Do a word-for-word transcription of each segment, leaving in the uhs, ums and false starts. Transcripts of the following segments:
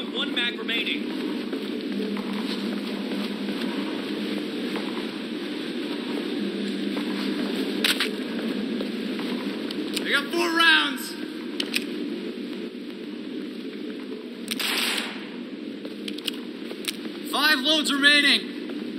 got one mag remaining. I got four rounds. Five loads remaining.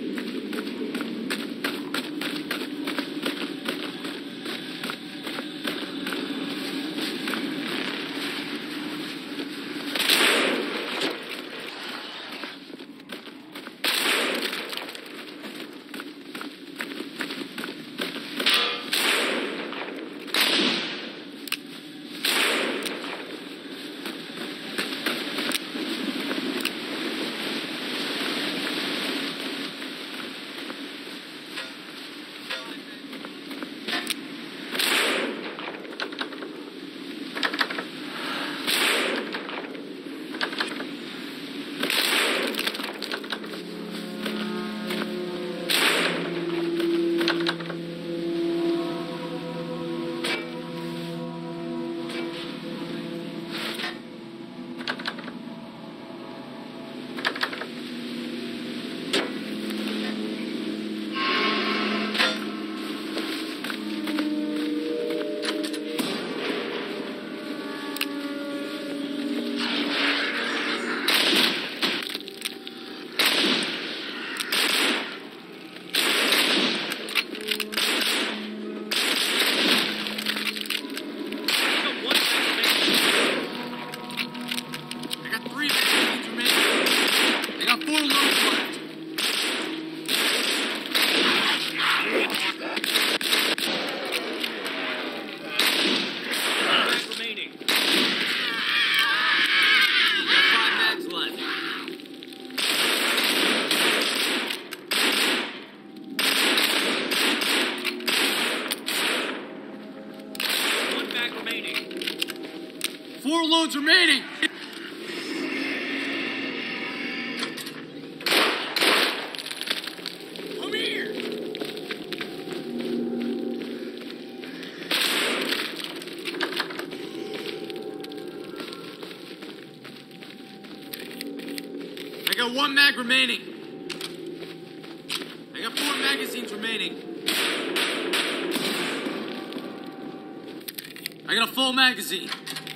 Four loads remaining. Come here. I got one mag remaining. I got four magazines remaining. I got a full magazine.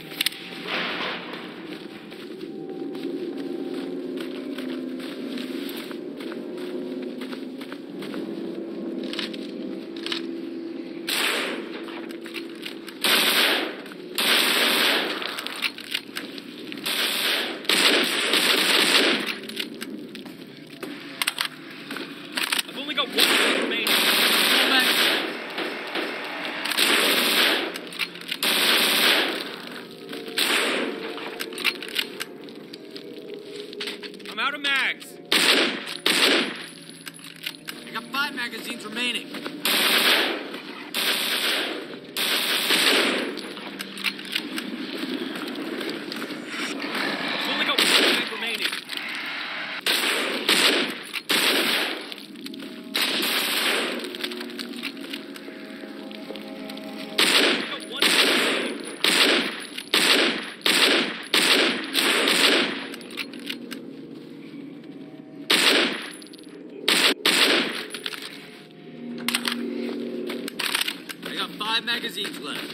I'm out of mags. I got five magazines remaining. I've only got one mag remaining. I've got one mag remaining. Five magazines left.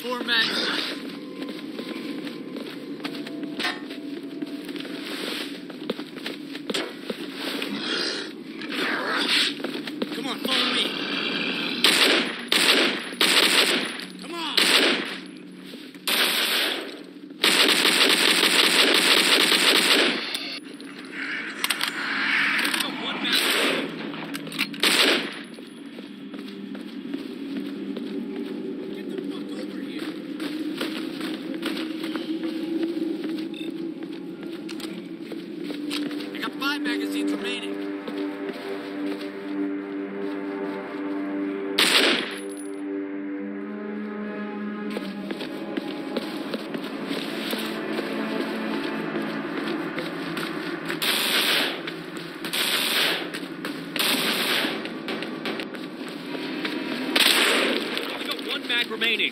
four mags left. Come on, follow me. Come on. We've got one mag remaining. Get the fuck over here. I got five magazines remaining. We've got one mag remaining.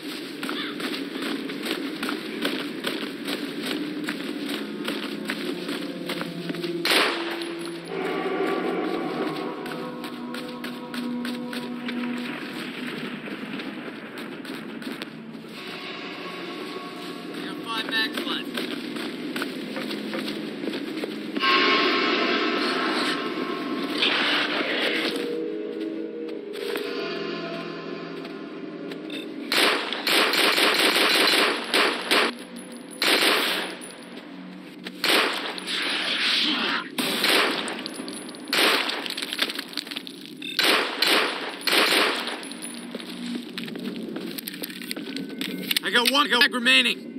I got five mags left. I got one mag remaining.